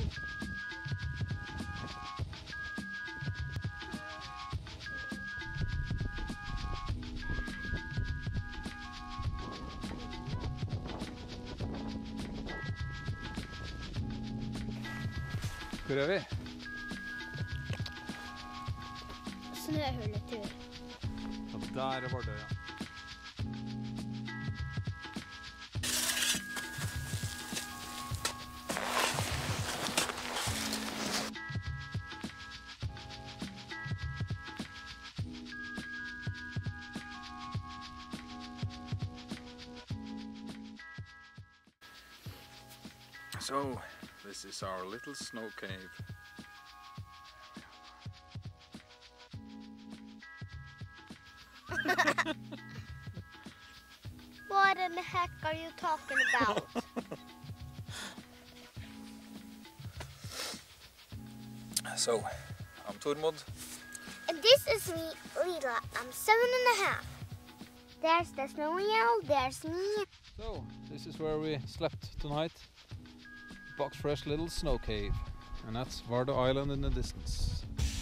Hvor er vi? Snøhulletur. Og der er Vardø, ja. So, this is our little snow cave. What in the heck are you talking about? So, I'm Tormod. And this is me, Lila. I'm 7.5. There's the snowy owl, there's me. So, this is where we slept tonight. Box fresh little snow cave. And that's Vardø Island in the distance.